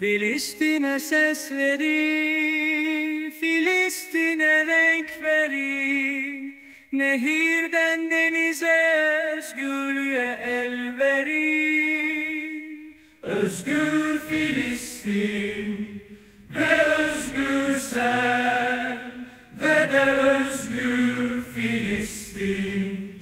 Filistin'e ses verin, Filistin'e renk verin. Nehirden denize, özgürlüğe el verin. Özgür Filistin ve özgür sen ve de özgür Filistin.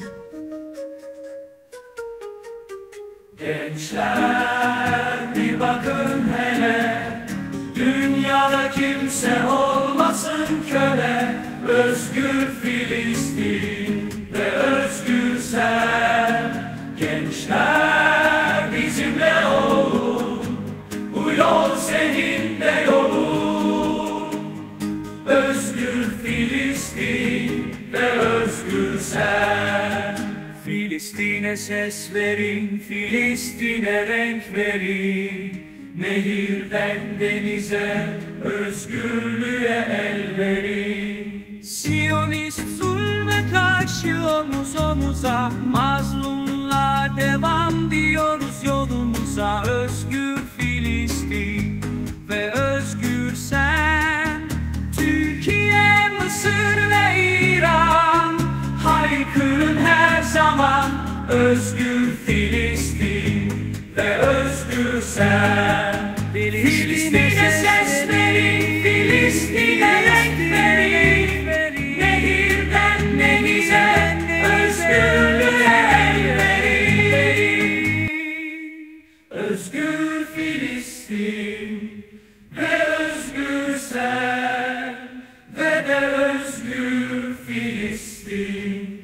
Gençler bir bakın hele, dünyada kimse olmasın köle. Özgür Filistin ve özgür sen. Gençler bizimle olun, bu yol senin de yolun. Özgür Filistin ve özgür sen. Filistin'e ses verin, Filistin'e renk verin. Nehirden denize, özgürlüğe el verin. Siyonist zulme karşı omuz omuza, mazlumla devam diyoruz yolumuza. Özgür Filistin ve özgür sen. Türkiye, Mısır ve İran, haykırın her zaman. Özgür Filistin ve özgür sen. Filistin'e ses verin, Filistin'e renk verin. Nehirden denize, özgürlüğe el verin. Özgür Filistin ve özgür sen ve de özgür Filistin.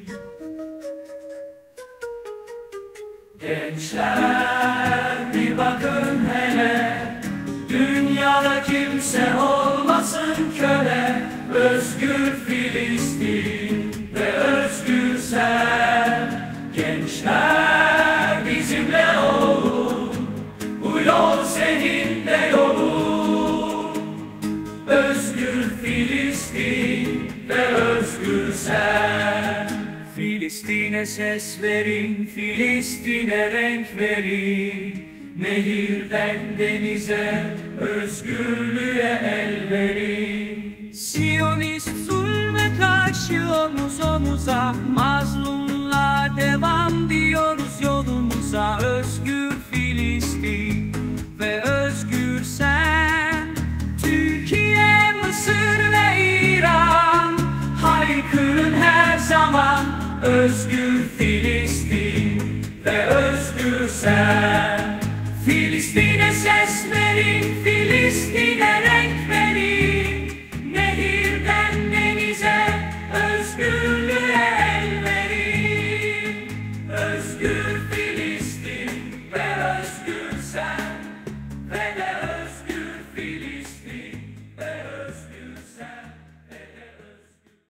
Gençler bir bakın hele, dünyada kimse olmasın köle. Özgür Filistin ve özgür sen. Gençler bizimle olun, bu yol senin de yolun. Özgür Filistin ve özgür sen. Filistin'e ses verin, Filistin'e renk verin. Nehirden denize, özgürlüğe el verin. Siyonist zulme karşı omuz omuza, mazlumla devam diyoruz yolumuza. Özgür Filistin ve özgür sen. Türkiye, Mısır ve İran, haykırın her zaman. Özgür Filistin ve özgür sen. Filistin'e ses verin,